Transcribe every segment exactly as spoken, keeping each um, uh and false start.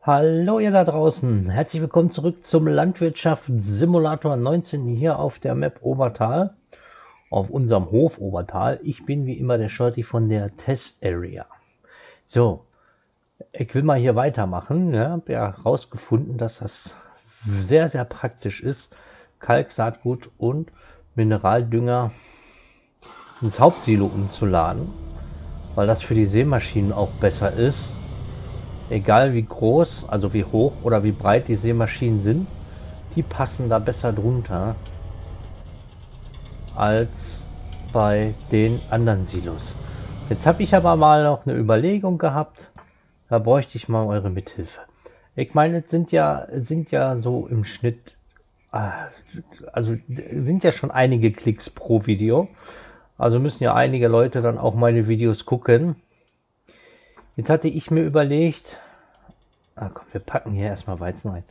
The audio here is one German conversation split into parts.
Hallo ihr da draußen, herzlich willkommen zurück zum Landwirtschaftssimulator neunzehn hier auf der Map Obertal, auf unserem Hof Obertal. Ich bin wie immer der Shorty von der Test Area. So, ich will mal hier weitermachen. Ja, habe ja herausgefunden, dass das sehr, sehr praktisch ist, Kalk, Saatgut und Mineraldünger ins Hauptsilo umzuladen, weil das für die Sämaschinen auch besser ist. Egal wie groß, also wie hoch oder wie breit die Sämaschinen sind, die passen da besser drunter als bei den anderen Silos. Jetzt habe ich aber mal noch eine Überlegung gehabt, da bräuchte ich mal eure Mithilfe. Ich meine, es sind ja, sind ja so im Schnitt, also sind ja schon einige Klicks pro Video, also müssen ja einige Leute dann auch meine Videos gucken. Jetzt hatte ich mir überlegt, ah, komm, wir packen hier erstmal Weizen rein.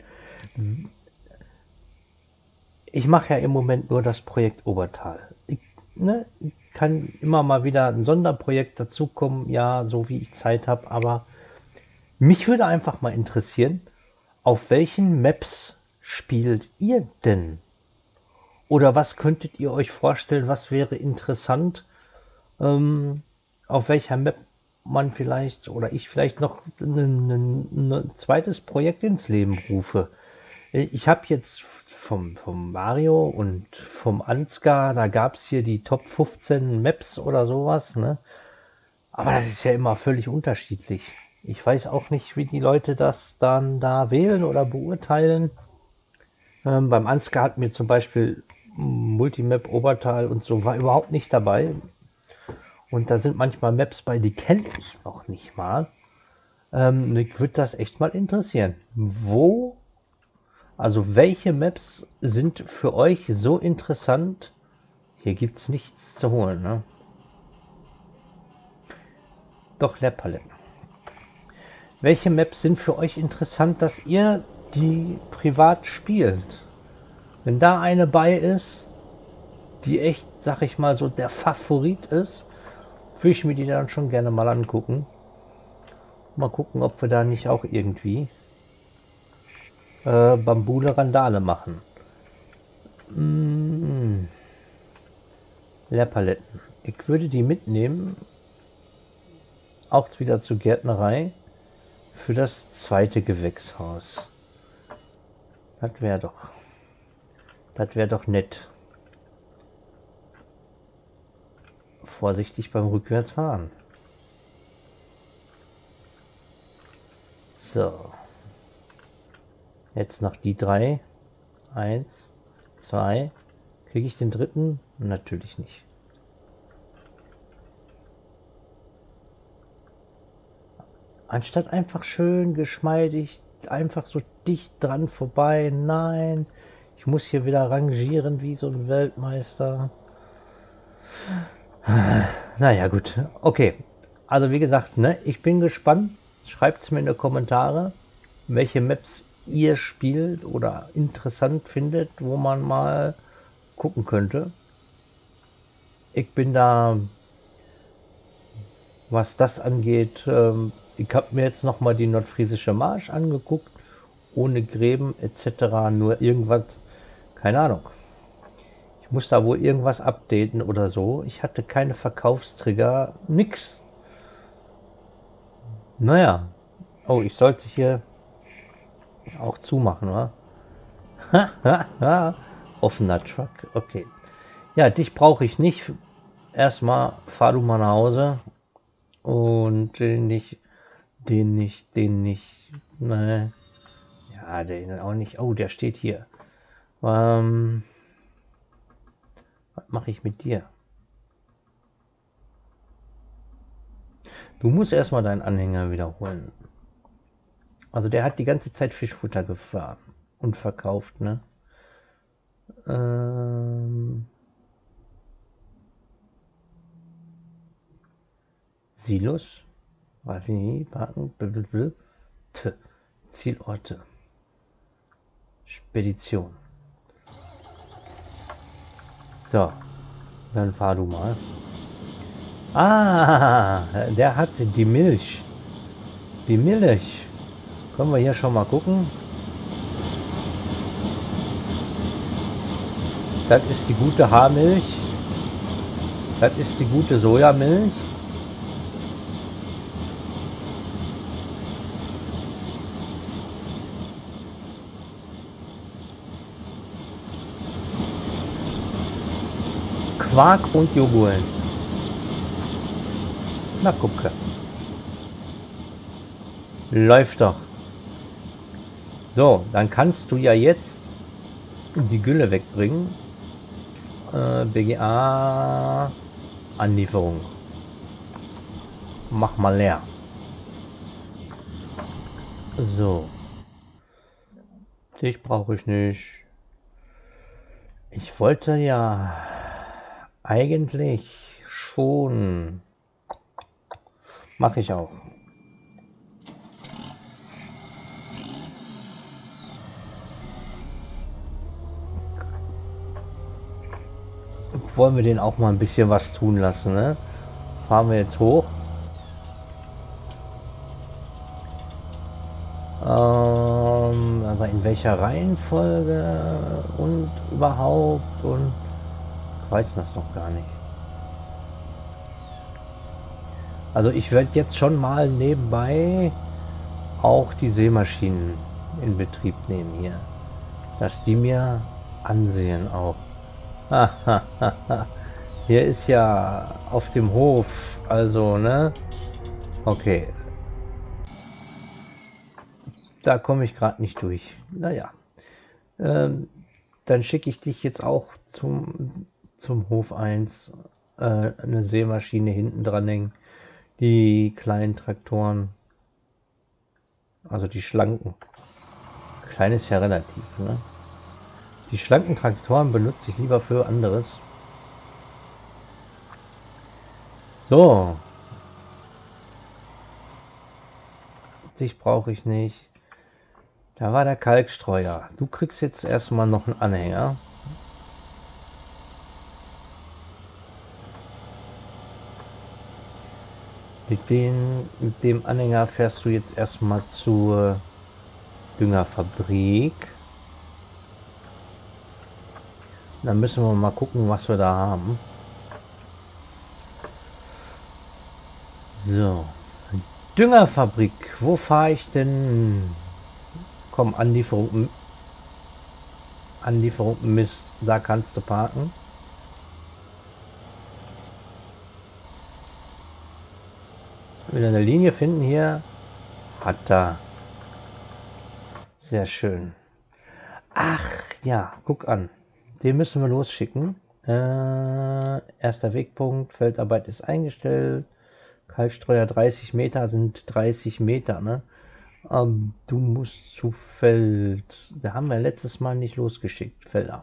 Ich mache ja im Moment nur das Projekt Obertal. Ich, ne, kann immer mal wieder ein Sonderprojekt dazukommen, ja, so wie ich Zeit habe, aber mich würde einfach mal interessieren, auf welchen Maps spielt ihr denn? Oder was könntet ihr euch vorstellen, was wäre interessant, ähm, auf welcher Map man vielleicht oder ich vielleicht noch ein, ein, ein zweites Projekt ins Leben rufe. Ich habe jetzt vom, vom Mario und vom Ansgar, da gab es hier die Top fünfzehn Maps oder sowas, ne? Aber das ist ja immer völlig unterschiedlich. Ich weiß auch nicht, wie die Leute das dann da wählen oder beurteilen. Ähm, beim Ansgar hat mir zum Beispiel Multimap Obertal und so war überhaupt nicht dabei. Und da sind manchmal Maps bei, die kenne ich noch nicht mal. Ähm, mich würde das echt mal interessieren. Wo, also welche Maps sind für euch so interessant? Hier gibt es nichts zu holen, ne? Doch, Leerpaletten. Welche Maps sind für euch interessant, dass ihr die privat spielt? Wenn da eine bei ist, die echt, sag ich mal, so der Favorit ist, würde ich mir die dann schon gerne mal angucken. Mal gucken, ob wir da nicht auch irgendwie äh, Bambule Randale machen. Mmh. Leerpaletten. Ich würde die mitnehmen, auch wieder zur Gärtnerei, für das zweite Gewächshaus. Das wäre doch, das wäre doch nett. Vorsichtig beim Rückwärtsfahren. So. Jetzt noch die drei. Eins, zwei. Kriege ich den dritten? Natürlich nicht. Anstatt einfach schön geschmeidig, einfach so dicht dran vorbei. Nein, ich muss hier wieder rangieren wie so ein Weltmeister. Naja, gut. Okay. Also wie gesagt, ne, ich bin gespannt. Schreibt es mir in die Kommentare, welche Maps ihr spielt oder interessant findet, wo man mal gucken könnte. Ich bin da, was das angeht, ähm, ich habe mir jetzt noch mal die nordfriesische Marsch angeguckt, ohne Gräben et cetera. Nur irgendwas, keine Ahnung. Ich muss da wohl irgendwas updaten oder so. Ich hatte keine Verkaufstrigger, nix. Naja. Oh, ich sollte hier auch zumachen, oder? Offener Truck, okay. Ja, dich brauche ich nicht. Erstmal fahr du mal nach Hause. Und den nicht, den nicht, den nicht. Ne. Ja, den auch nicht. Oh, der steht hier. Ähm, was mache ich mit dir? Du musst erstmal deinen Anhänger wiederholen. Also der hat die ganze Zeit Fischfutter gefahren und verkauft, ne? Ähm, Silos, Raffinerie, Parken, blablabla. T. Zielorte, Spedition. So, dann fahr du mal. Ah, der hat die Milch. Die Milch. Können wir hier schon mal gucken. Das ist die gute Haarmilch. Das ist die gute Sojamilch. Quark und Joghurt. Na gucke. Läuft doch. So, dann kannst du ja jetzt die Gülle wegbringen. Äh, B G A Anlieferung. Mach mal leer. So. Dich brauche ich nicht. Ich wollte ja eigentlich schon. Mache ich auch. Wollen wir den auch mal ein bisschen was tun lassen, ne? Fahren wir jetzt hoch. Ähm, aber in welcher Reihenfolge und überhaupt und ich weiß das noch gar nicht. Also ich werde jetzt schon mal nebenbei auch die Sämaschinen in Betrieb nehmen hier, dass die mir ansehen auch. Hier ist ja auf dem Hof, also ne? Okay, da komme ich gerade nicht durch. Naja, ähm, dann schicke ich dich jetzt auch zum, zum Hof eins. Äh, eine Sämaschine hinten dran hängen. Die kleinen Traktoren, also die schlanken. Klein ist ja relativ, ne? Die schlanken Traktoren benutze ich lieber für anderes. So. Dich brauche ich nicht. Da war der Kalkstreuer. Du kriegst jetzt erstmal noch einen Anhänger. Mit, den, mit dem Anhänger fährst du jetzt erstmal zur Düngerfabrik. Dann müssen wir mal gucken, was wir da haben. So. Düngerfabrik. Wo fahre ich denn? Komm, Anlieferung. Anlieferung Mist. Da kannst du parken. Wieder eine Linie finden hier. Hat da. Sehr schön. Ach ja, guck an. Den müssen wir losschicken. Äh, erster Wegpunkt. Feldarbeit ist eingestellt. Kalkstreuer dreißig Meter sind dreißig Meter, ne? Ähm, du musst zu Feld. Da haben wir letztes Mal nicht losgeschickt. Felder.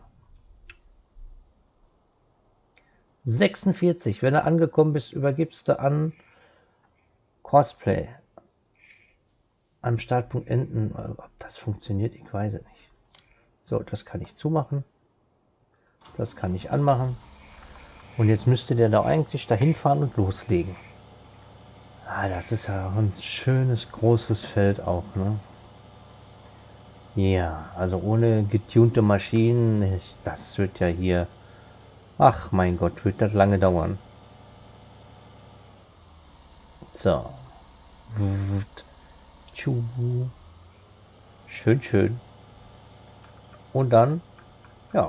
sechsundvierzig. Wenn du angekommen bist, übergibst du an Cosplay. Am Startpunkt enden. Ob das funktioniert, ich weiß es nicht. So, das kann ich zumachen. Das kann ich anmachen. Und jetzt müsste der da eigentlich dahin fahren und loslegen. Ah, das ist ja ein schönes großes Feld auch, ne? Ja, also ohne getunte Maschinen, das wird ja hier... Ach mein Gott, wird das lange dauern. So. Schön, schön. Und dann, ja.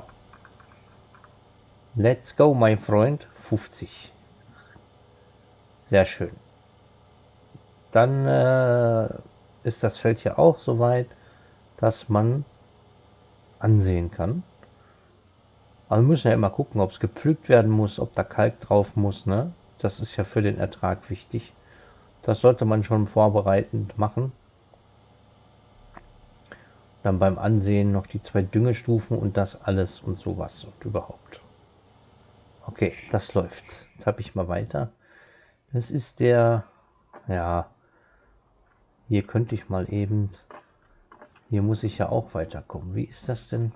Let's go, mein Freund. fünfzig. Sehr schön. Dann äh, ist das Feld hier auch soweit, dass man ansehen kann. Aber wir müssen ja immer gucken, ob es gepflügt werden muss, ob da Kalk drauf muss, ne? Das ist ja für den Ertrag wichtig. Das sollte man schon vorbereitend machen. Dann beim Ansehen noch die zwei Düngestufen und das alles und sowas und überhaupt. Okay, das läuft. Jetzt habe ich mal weiter. Das ist der, ja, hier könnte ich mal eben, hier muss ich ja auch weiterkommen. Wie ist das denn?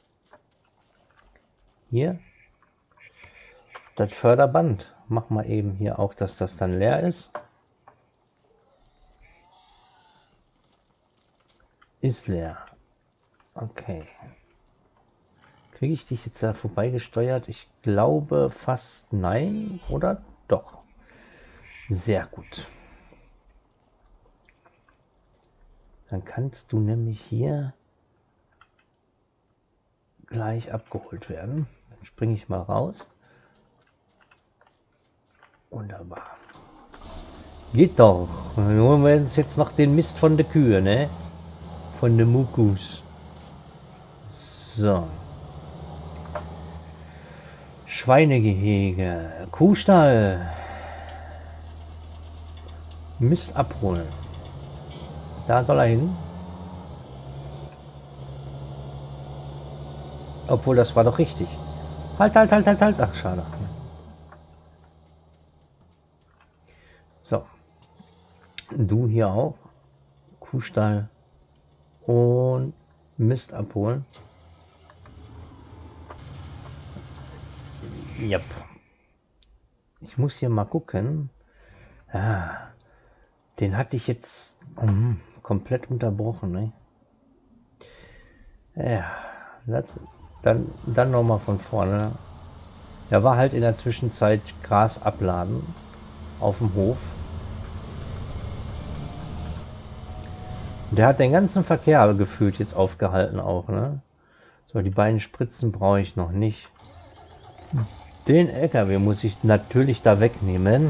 Hier, das Förderband. Mach mal eben hier auch, dass das dann leer ist. Ist leer. Okay. Kriege ich dich jetzt da vorbeigesteuert? Ich glaube fast nein, oder? Doch. Sehr gut. Dann kannst du nämlich hier gleich abgeholt werden. Dann springe ich mal raus. Wunderbar. Geht doch. Dann holen wir uns jetzt noch den Mist von der Kühe, ne? Von den Mukus. So. Schweinegehege. Kuhstall. Mist abholen. Da soll er hin. Obwohl, das war doch richtig. Halt, halt, halt, halt, halt. Ach, schade. So. Du hier auch. Kuhstall. Und Mist abholen. Yep. Ich muss hier mal gucken. Ah, den hatte ich jetzt um, komplett unterbrochen. Ne? Ja, das, dann, dann nochmal von vorne. Da war halt in der Zwischenzeit Gras abladen auf dem Hof. Der hat den ganzen Verkehr gefühlt jetzt aufgehalten auch. Ne? So, die beiden Spritzen brauche ich noch nicht. Den L K W muss ich natürlich da wegnehmen.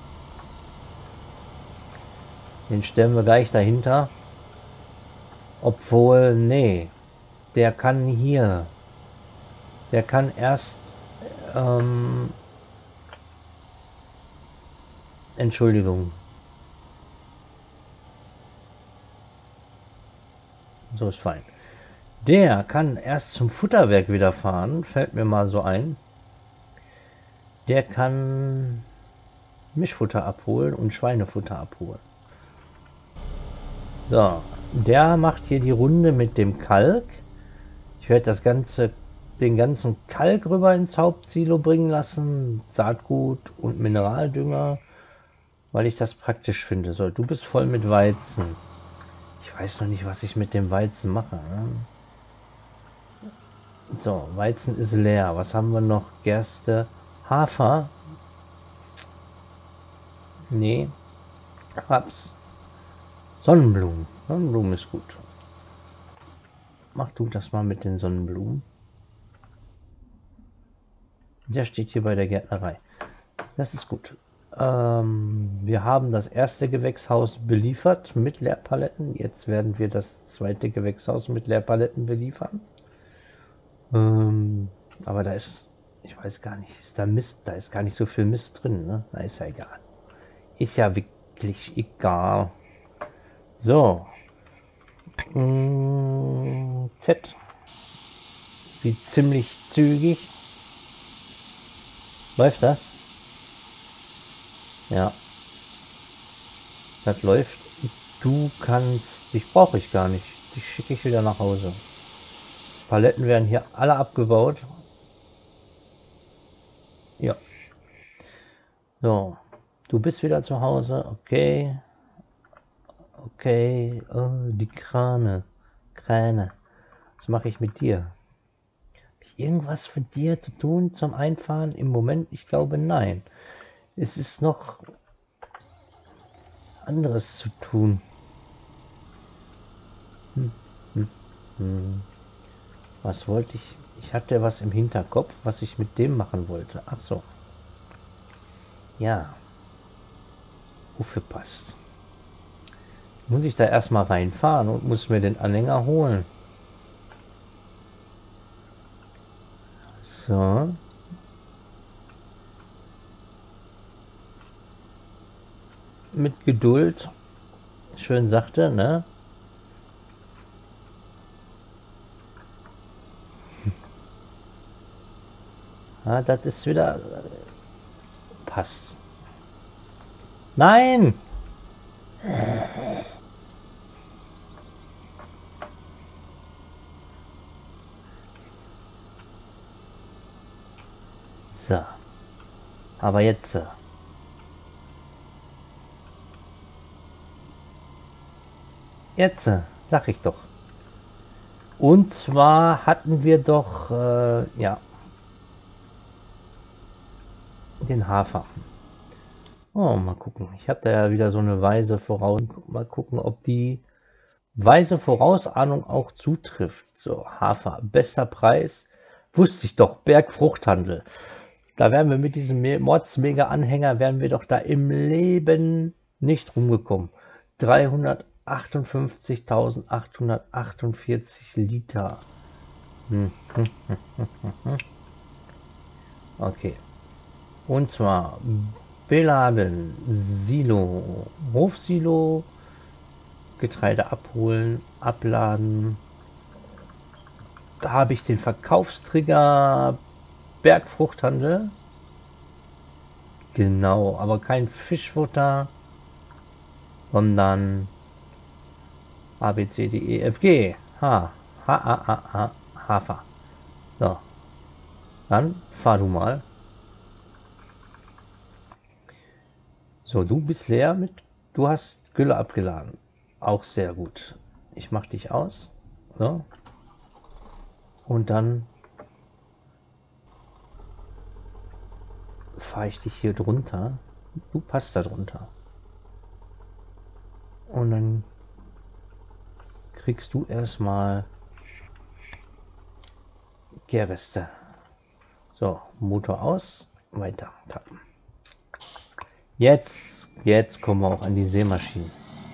Den stellen wir gleich dahinter. Obwohl, nee. Der kann hier. Der kann erst... Ähm, Entschuldigung. So ist fein. Der kann erst zum Futterwerk wieder fahren. Fällt mir mal so ein. Der kann Mischfutter abholen und Schweinefutter abholen. So, der macht hier die Runde mit dem Kalk. Ich werde das ganze, den ganzen Kalk rüber ins Hauptsilo bringen lassen, Saatgut und Mineraldünger, weil ich das praktisch finde. So, du bist voll mit Weizen. Ich weiß noch nicht, was ich mit dem Weizen mache. Ne? So, Weizen ist leer. Was haben wir noch? Gerste, Hafer. Nee. Raps. Sonnenblumen. Sonnenblumen ist gut. Mach du das mal mit den Sonnenblumen. Der steht hier bei der Gärtnerei. Das ist gut. Ähm, wir haben das erste Gewächshaus beliefert mit Leerpaletten. Jetzt werden wir das zweite Gewächshaus mit Leerpaletten beliefern. Ähm, aber da ist, ich weiß gar nicht, ist da Mist, da ist gar nicht so viel Mist drin, ne? Na, ist ja egal. Ist ja wirklich egal. So. Mm, Z. Wie ziemlich zügig. Läuft das? Ja. Das läuft. Du kannst... Dich brauche ich gar nicht. Dich schicke ich wieder nach Hause. Paletten werden hier alle abgebaut. Ja. So. Du bist wieder zu Hause. Okay. Okay. Oh, die Krane. Kräne. Was mache ich mit dir? Habe ich irgendwas für dir zu tun zum Einfahren? Im Moment, ich glaube, nein. Es ist noch anderes zu tun. Hm, hm, hm. Was wollte ich? Ich hatte was im Hinterkopf, was ich mit dem machen wollte. Ach so. Ja. Wofür passt? Muss ich da erstmal reinfahren und muss mir den Anhänger holen. So. Mit Geduld. Schön sachte, ne? Ja, das ist wieder... Passt. Nein! So. Aber jetzt... Jetzt... Sag ich doch. Und zwar hatten wir doch, äh, ja, den Hafer. Oh, mal gucken. Ich habe da ja wieder so eine weise Voraus. Mal gucken, ob die weise Vorausahnung auch zutrifft. So, Hafer, bester Preis. Wusste ich doch, Bergfruchthandel. Da wären wir mit diesem Mordsmega-Anhänger, wären wir doch da im Leben nicht rumgekommen. dreihundertachtundfünfzigtausendachthundertachtundvierzig Liter. Hm. Okay. Und zwar beladen, Silo, Hofsilo, Getreide abholen, abladen. Da habe ich den Verkaufstrigger Bergfruchthandel. Genau, aber kein Fischfutter, sondern A, B, C, D, E, F, G. H. H, A, A, A, Hafer. So. Dann fahr du mal. So, du bist leer mit. Du hast Gülle abgeladen. Auch sehr gut. Ich mach dich aus. So. Und dann fahre ich dich hier drunter. Du passt da drunter. Und dann kriegst du erstmal Gärreste. So, Motor aus, weiter tappen. Jetzt, jetzt kommen wir auch an die Sämaschinen.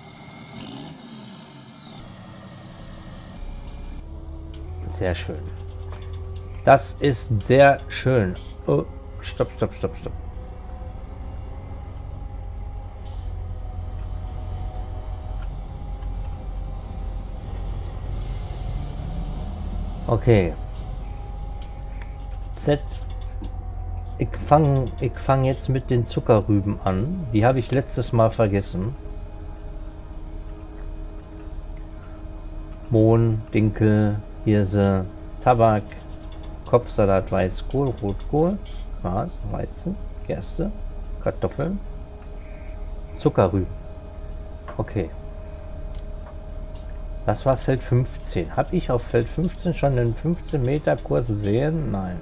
Sehr schön. Das ist sehr schön. Oh, stopp, stopp, stopp, stopp. Okay. Z. Ich fange ich fang jetzt mit den Zuckerrüben an. Die habe ich letztes Mal vergessen. Mohn, Dinkel, Hirse, Tabak, Kopfsalat, Weißkohl, Rotkohl, Gras, Weizen, Gerste, Kartoffeln, Zuckerrüben. Okay. Das war Feld fünfzehn. Habe ich auf Feld fünfzehn schon einen fünfzehn Meter Kurs sehen? Nein.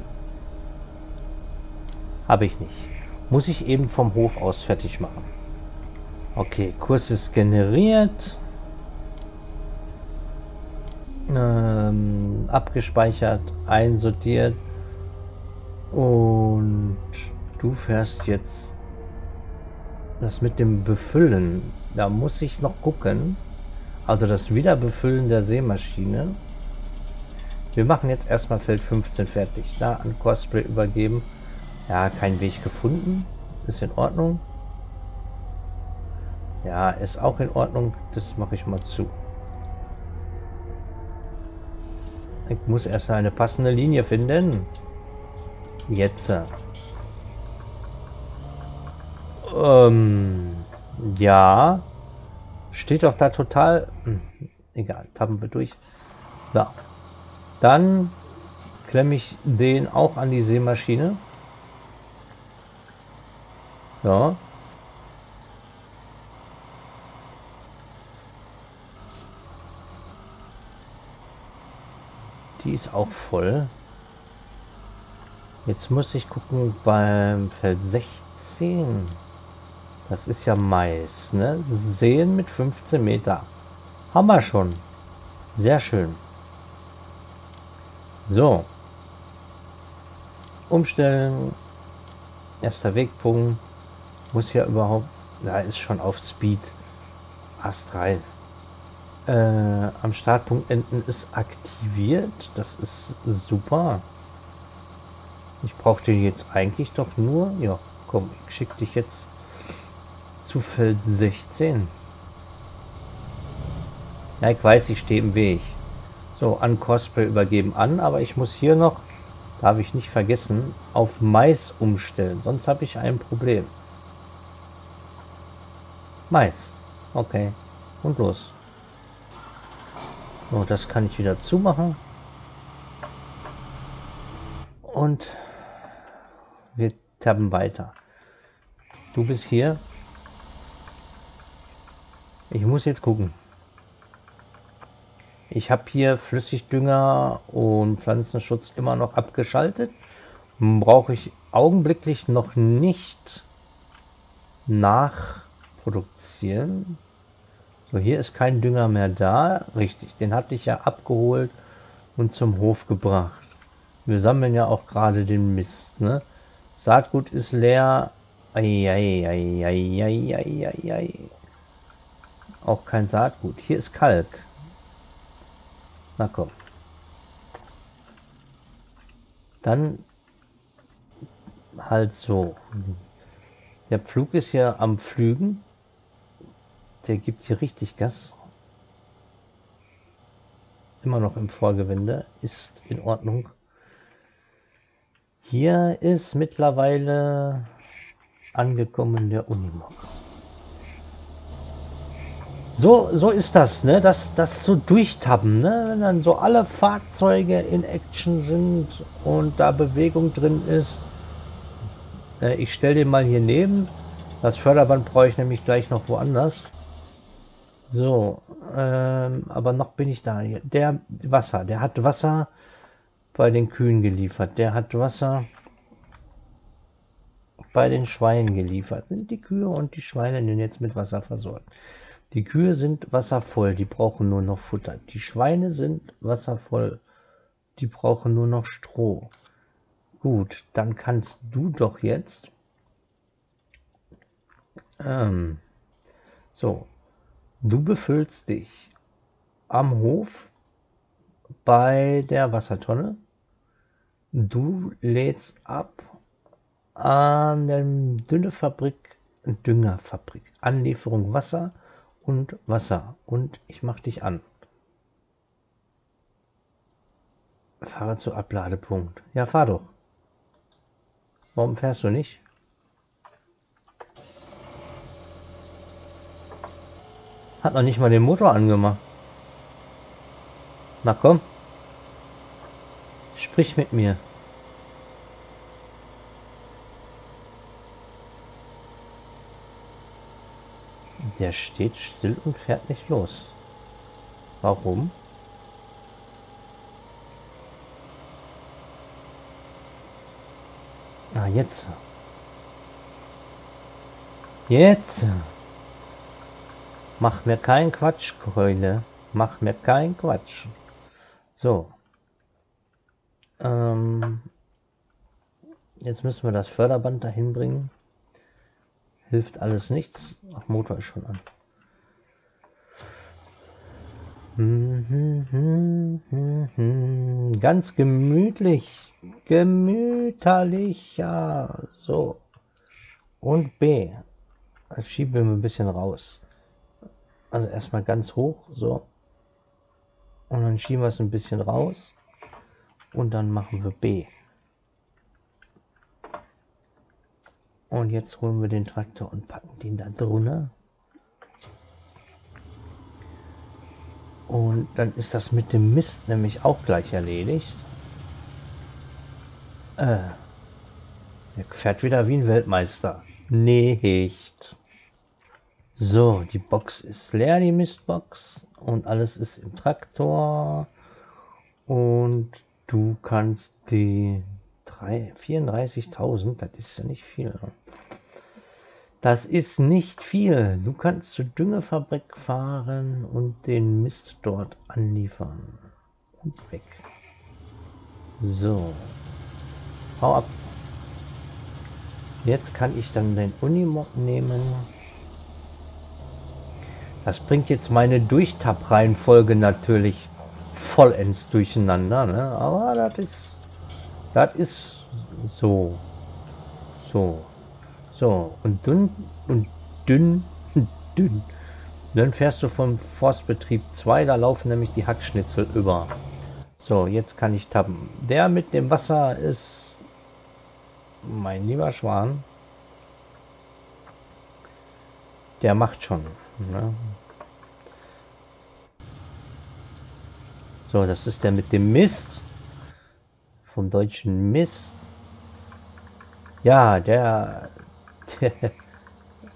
Habe ich nicht. Muss ich eben vom Hof aus fertig machen. Okay, Kurs ist generiert. Ähm, abgespeichert, einsortiert. Und du fährst jetzt das mit dem Befüllen. Da muss ich noch gucken. Also das Wiederbefüllen der Sämaschine. Wir machen jetzt erstmal Feld fünfzehn fertig. Da an Cosplay übergeben. Ja, kein Weg gefunden. Ist in Ordnung. Ja, ist auch in Ordnung. Das mache ich mal zu. Ich muss erst eine passende Linie finden. Jetzt. Ähm, ja. Steht doch da total... Hm, egal, tappen wir durch. So. Dann klemme ich den auch an die Sämaschine. Ja. Die ist auch voll. Jetzt muss ich gucken beim Feld sechzehn. Das ist ja Mais, ne? Säen mit fünfzehn Meter. Haben wir schon. Sehr schön. So. Umstellen. Erster Wegpunkt. Muss ja überhaupt... Da ist schon auf Speed. Ast rein. Äh, am Startpunkt enden ist aktiviert. Das ist super. Ich brauche den jetzt eigentlich doch nur... Ja, komm, ich schicke dich jetzt zu Feld sechzehn. Ja, ich weiß, ich stehe im Weg. So, an Cosplay übergeben an, aber ich muss hier noch, darf ich nicht vergessen, auf Mais umstellen. Sonst habe ich ein Problem. Mais. Okay. Und los. So, das kann ich wieder zumachen. Und wir tappen weiter. Du bist hier. Ich muss jetzt gucken. Ich habe hier Flüssigdünger und Pflanzenschutz immer noch abgeschaltet. Brauche ich augenblicklich noch nicht nachproduzieren. So, hier ist kein Dünger mehr da. Richtig, den hatte ich ja abgeholt und zum Hof gebracht. Wir sammeln ja auch gerade den Mist, ne? Saatgut ist leer. Eieieiei. Auch kein Saatgut. Hier ist Kalk. Na komm. Dann halt so. Der Pflug ist ja am Pflügen. Der gibt hier richtig Gas. Immer noch im Vorgewinde. Ist in Ordnung. Hier ist mittlerweile angekommen der Unimog. So, so ist das, ne? Das, das so durchtappen, ne? Wenn dann so alle Fahrzeuge in Action sind und da Bewegung drin ist. Äh, ich stelle den mal hier neben. Das Förderband brauche ich nämlich gleich noch woanders. So, ähm, aber noch bin ich da. Der Wasser, der hat Wasser bei den Kühen geliefert. Der hat Wasser bei den Schweinen geliefert. Sind die Kühe und die Schweine denn jetzt mit Wasser versorgt? Die Kühe sind wasservoll, die brauchen nur noch Futter. Die Schweine sind wasservoll, die brauchen nur noch Stroh. Gut, dann kannst du doch jetzt... Ähm, so, du befüllst dich am Hof bei der Wassertonne. Du lädst ab an der Dünnefabrik, Düngerfabrik. Anlieferung Wasser und Wasser. Und ich mach dich an. Fahre zu Abladepunkt. Ja, fahr doch. Warum fährst du nicht? Hat noch nicht mal den Motor angemacht. Na komm. Sprich mit mir. Der steht still und fährt nicht los. Warum? Ah, jetzt. Jetzt. Mach mir keinen Quatsch, Keule. Mach mir keinen Quatsch. So. Ähm, jetzt müssen wir das Förderband dahin bringen. Hilft alles nichts. Ach, Motor ist schon an. Ganz gemütlich. Gemütlich. Ja, so. Und B. Das schieben wir ein bisschen raus. Also erstmal ganz hoch. So. Und dann schieben wir es ein bisschen raus. Und dann machen wir B. Und jetzt holen wir den Traktor und packen den da drunter. Und dann ist das mit dem Mist nämlich auch gleich erledigt. Äh, der fährt wieder wie ein Weltmeister. Nicht. So, die Box ist leer, die Mistbox. Und alles ist im Traktor. Und du kannst die vierunddreißigtausend, das ist ja nicht viel. Das ist nicht viel. Du kannst zur Düngefabrik fahren und den Mist dort anliefern. Und weg. So. Hau ab. Jetzt kann ich dann den Unimog nehmen. Das bringt jetzt meine Durchtab-Reihenfolge natürlich vollends durcheinander, ne? Aber das ist, das ist so, so, so und dünn und dünn, dünn. Dann fährst du vom Forstbetrieb zwei, da laufen nämlich die Hackschnitzel über. So, jetzt kann ich tappen. Der mit dem Wasser ist mein lieber Schwan. Der macht schon. Ne? So, das ist der mit dem Mist. Vom deutschen Mist. Ja, der... Der,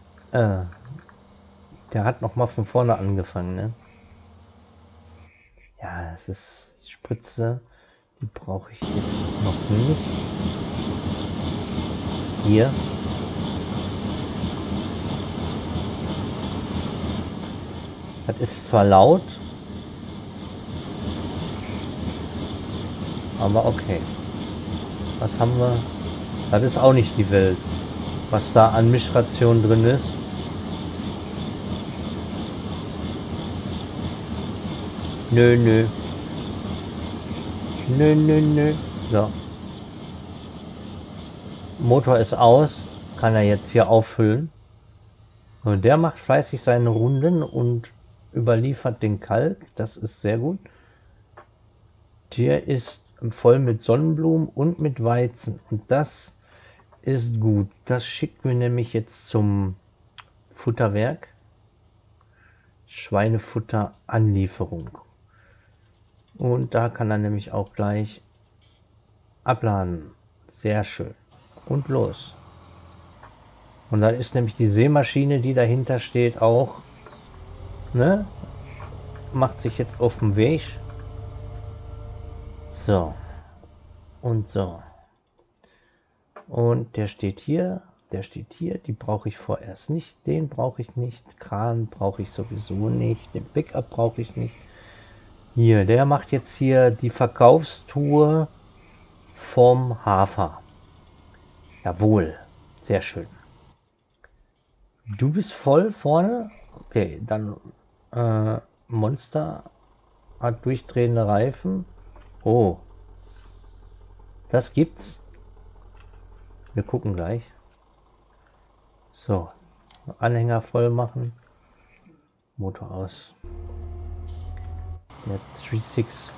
äh, der hat noch mal von vorne angefangen, ne? Ja, das ist die Spritze. Die brauche ich jetzt noch nicht. Hier. Das ist zwar laut, aber okay. Was haben wir? Das ist auch nicht die Welt, was da an Mischration drin ist. Nö, nö. Nö, nö, nö. So. Motor ist aus. Kann er jetzt hier auffüllen. Und der macht fleißig seine Runden und überliefert den Kalk. Das ist sehr gut. Der ist voll mit Sonnenblumen und mit Weizen. Und das ist gut. Das schickt mir nämlich jetzt zum Futterwerk. Schweinefutter Anlieferung. Und da kann er nämlich auch gleich abladen. Sehr schön. Und los. Und dann ist nämlich die Sämaschine, die dahinter steht, auch, ne? Macht sich jetzt auf den Weg. So. Und so. Und der steht hier. Der steht hier. Die brauche ich vorerst nicht. Den brauche ich nicht. Kran brauche ich sowieso nicht. Den Pickup brauche ich nicht. Hier, der macht jetzt hier die Verkaufstour vom Hafer. Jawohl. Sehr schön. Du bist voll vorne? Okay, dann äh, Monster hat durchdrehende Reifen. Oh. Das gibt's. Wir gucken gleich. So. Anhänger voll machen. Motor aus. Der drei sechs.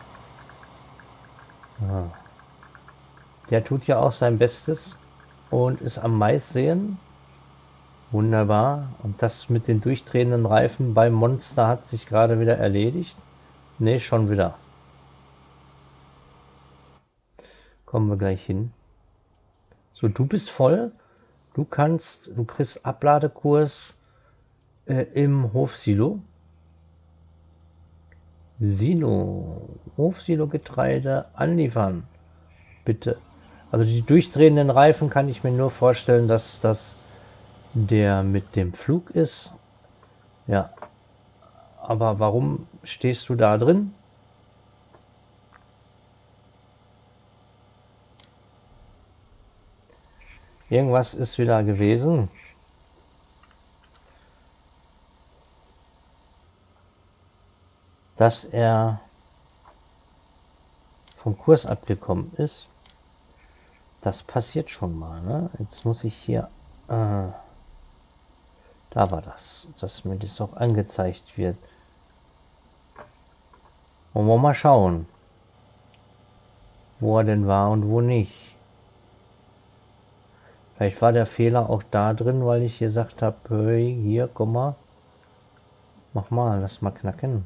Ah. Der tut ja auch sein Bestes und ist am Mais sehen. Wunderbar. Und das mit den durchdrehenden Reifen beim Monster hat sich gerade wieder erledigt. Ne, schon wieder. Kommen wir gleich hin. So, du bist voll. Du kannst, du kriegst Abladekurs äh, im Hofsilo. Silo. Hofsilo-Getreide anliefern. Bitte. Also die durchdrehenden Reifen kann ich mir nur vorstellen, dass das der mit dem Flug ist. Ja. Aber warum stehst du da drin? Irgendwas ist wieder gewesen. Dass er vom Kurs abgekommen ist. Das passiert schon mal. Ne? Jetzt muss ich hier... Äh, da war das. Dass mir das auch angezeigt wird. Wollen wir mal schauen, wo er denn war und wo nicht. Vielleicht war der Fehler auch da drin, weil ich gesagt habe, hey, hier, komm mal. Mach mal, lass mal knacken.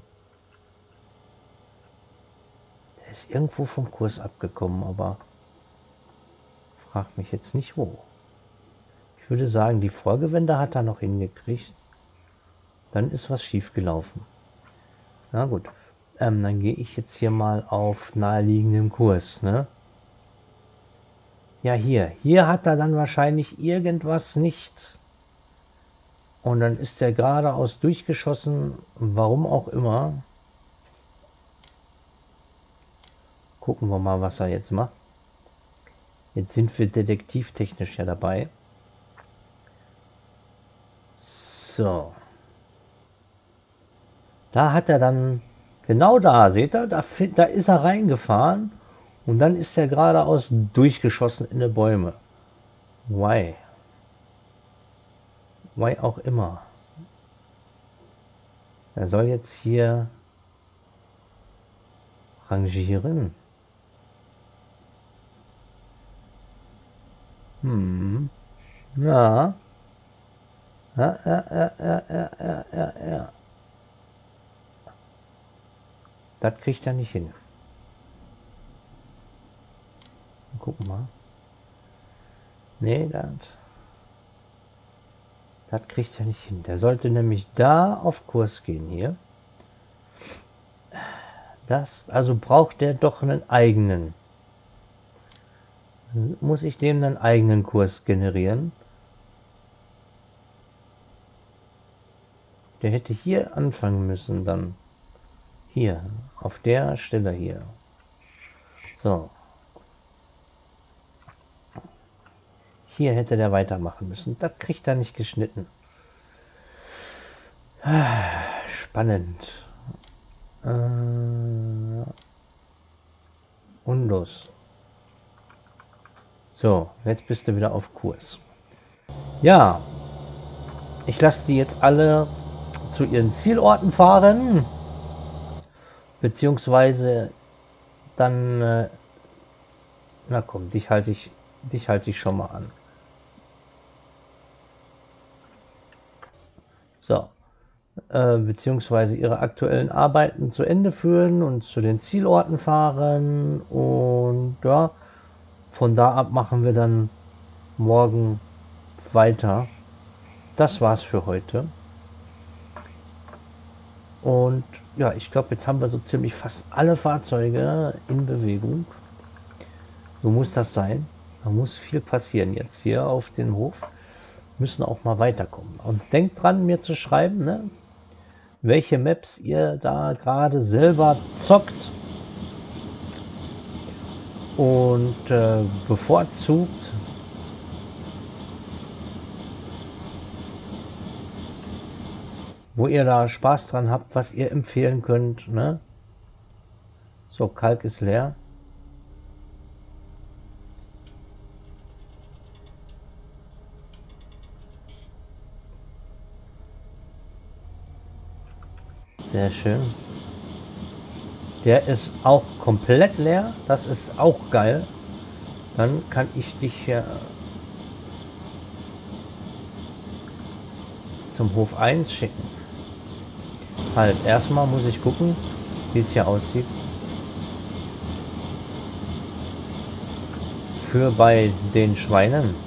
Der ist irgendwo vom Kurs abgekommen, aber frag mich jetzt nicht wo. Ich würde sagen, die Vorgewände hat er noch hingekriegt. Dann ist was schief gelaufen. Na gut, ähm, dann gehe ich jetzt hier mal auf naheliegendem Kurs, ne? Ja, hier. Hier hat er dann wahrscheinlich irgendwas nicht. Und dann ist er geradeaus durchgeschossen. Warum auch immer. Gucken wir mal, was er jetzt macht. Jetzt sind wir detektivtechnisch ja dabei. So. Da hat er dann, genau da, seht ihr, da, da ist er reingefahren. Und dann ist er geradeaus durchgeschossen in die Bäume. Why? Why auch immer. Er soll jetzt hier rangieren. Hm. Ja. Ja, ja, ja, ja, ja, ja, ja, ja. Das kriegt er nicht hin. Gucken mal. Nee, das... Das kriegt er nicht hin. Der sollte nämlich da auf Kurs gehen hier. Das, also braucht der doch einen eigenen. Muss ich dem einen eigenen Kurs generieren? Der hätte hier anfangen müssen dann. Hier, auf der Stelle hier. So. Hier hätte der weitermachen müssen. Das kriegt er nicht geschnitten. Spannend. Äh, und los. So, jetzt bist du wieder auf Kurs. Ja, ich lasse die jetzt alle zu ihren Zielorten fahren. Beziehungsweise dann, äh, na komm, dich halte ich, dich halte ich schon mal an. So, äh, beziehungsweise ihre aktuellen Arbeiten zu Ende führen und zu den Zielorten fahren und ja, von da ab machen wir dann morgen weiter. Das war's für heute. Und ja, ich glaube, jetzt haben wir so ziemlich fast alle Fahrzeuge in Bewegung. So muss das sein. Da muss viel passieren jetzt hier auf dem Hof. Müssen auch mal weiterkommen. Und denkt dran, mir zu schreiben, ne, welche Maps ihr da gerade selber zockt. Und äh, bevorzugt wo ihr da Spaß dran habt, was ihr empfehlen könnt, ne? So, Kalk ist leer. Sehr schön. Der ist auch komplett leer. Das ist auch geil. Dann kann ich dich äh, zum Hof eins schicken. Halt, erstmal muss ich gucken, wie es hier aussieht. Für bei den Schweinen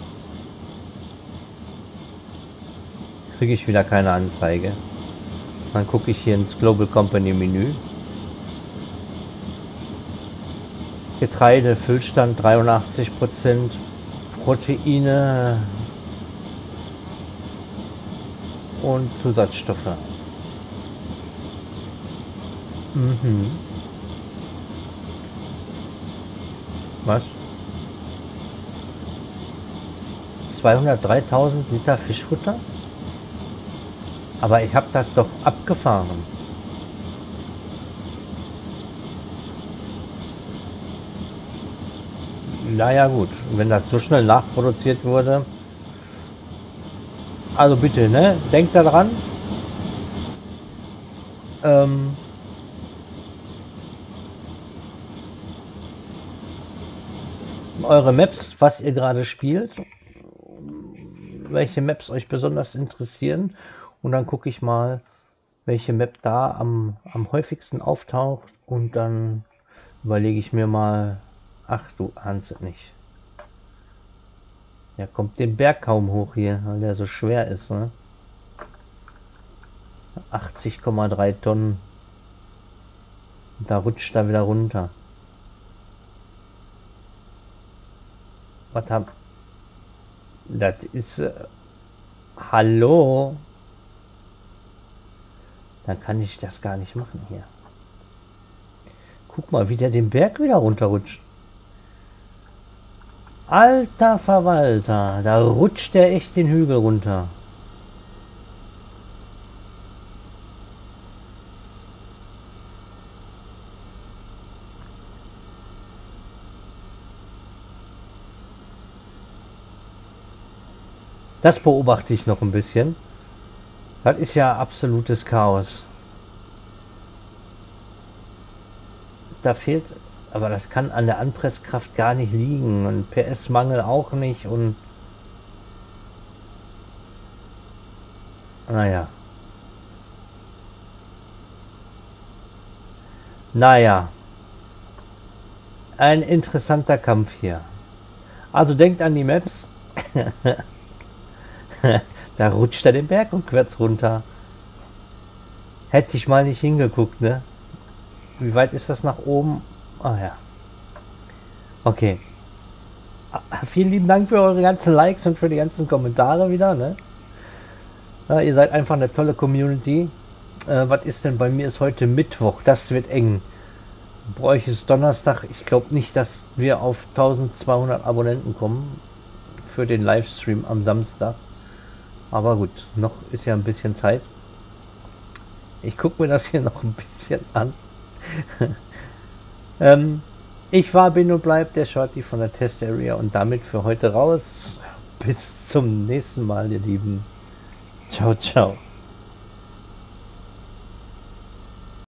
kriege ich wieder keine Anzeige. Dann gucke ich hier ins Global Company Menü. Getreide, Füllstand dreiundachtzig Prozent, Proteine und Zusatzstoffe. Mhm. Was? zweihundertdreitausend Liter Fischfutter? Aber ich habe das doch abgefahren. Naja gut, wenn das so schnell nachproduziert wurde. Also bitte, ne? Denkt daran. Ähm, eure Maps, was ihr gerade spielt, welche Maps euch besonders interessieren, und dann gucke ich mal, welche Map da am, am häufigsten auftaucht, und dann überlege ich mir mal, ach du ahnst es nicht. Der kommt den Berg kaum hoch hier, weil der so schwer ist, ne? achtzig Komma drei Tonnen. Da rutscht er wieder runter. Was haben... Das ist... Äh, hallo? Dann kann ich das gar nicht machen hier. Guck mal, wie der den Berg wieder runterrutscht. Alter Verwalter, da rutscht der echt den Hügel runter. Das beobachte ich noch ein bisschen. Das ist ja absolutes Chaos. Da fehlt, aber das kann an der Anpresskraft gar nicht liegen und P S-Mangel auch nicht und naja. Naja. Ein interessanter Kampf hier. Also denkt an die Maps. Da rutscht er den Berg rückwärts runter. Hätte ich mal nicht hingeguckt, ne? Wie weit ist das nach oben? Ah ja. Okay. Ah, vielen lieben Dank für eure ganzen Likes und für die ganzen Kommentare wieder. Ne? Ja, ihr seid einfach eine tolle Community. Äh, was ist denn bei mir? Ist heute Mittwoch. Das wird eng. Bei euch ist Donnerstag. Ich glaube nicht, dass wir auf eintausendzweihundert Abonnenten kommen für den Livestream am Samstag. Aber gut, noch ist ja ein bisschen Zeit. Ich gucke mir das hier noch ein bisschen an. ähm, ich war, bin und bleib der Shorty von der Test Area und damit für heute raus. Bis zum nächsten Mal, ihr Lieben. Ciao, ciao.